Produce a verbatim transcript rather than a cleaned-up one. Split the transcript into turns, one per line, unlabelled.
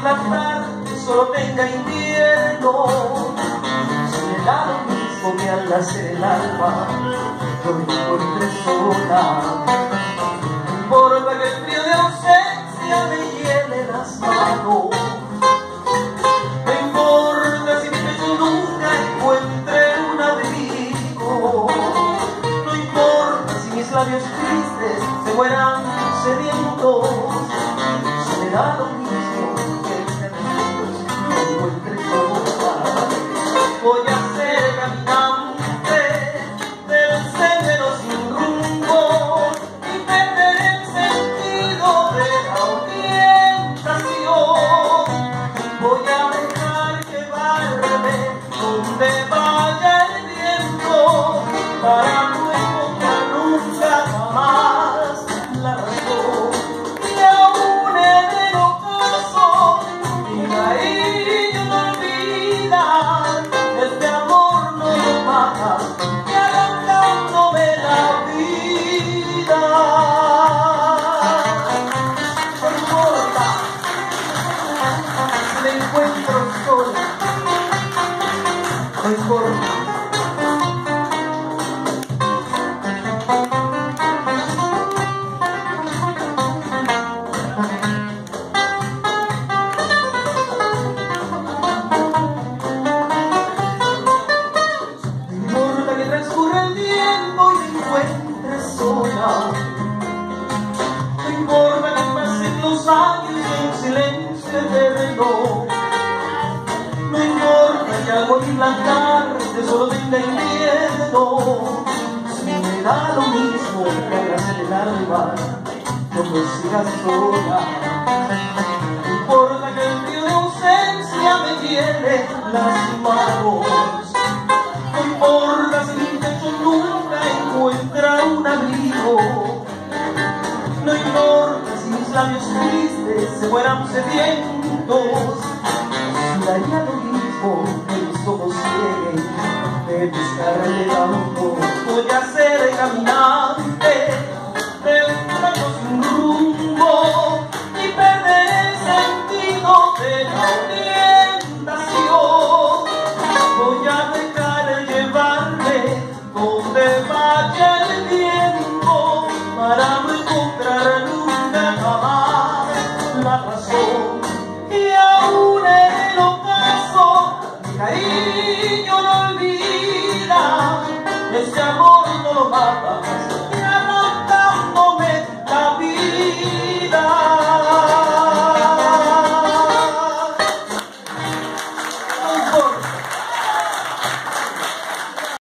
la tarde solo tenga invierno, si me da lo mismo que al nacer el alma yo me encuentre sola. No importa que el frío de ausencia me hiele las manos, no importa si mi pecho nunca encuentre un abrigo, no importa si mis labios tristes se mueran sedientos, si me da lo mismo que este mundo me encuentre sola. Voy a ser caminante del sendero sin rumbo y perder el sentido de la orientación. Voy a dejar llevarme donde vaya el viento para no encontrar nunca jamás la razón. Y aún en el ocaso mi cariño no olvida, este amor no lo mata y arrancándome la vida. No importa si me encuentro sola, no importa. Transcurre el tiempo y me encuentre sola, no importa que pasen los años en silencio eterno, no importa que al morir la tarde solo tenga invierno, si me da lo mismo que hagas en el alma cuando sigas sola. No importa que el frío de ausencia me hiele las manos, no importa si mi pecho nunca encuentra un abrigo, no importa si mis labios tristes se fueran sedientos, si daría lo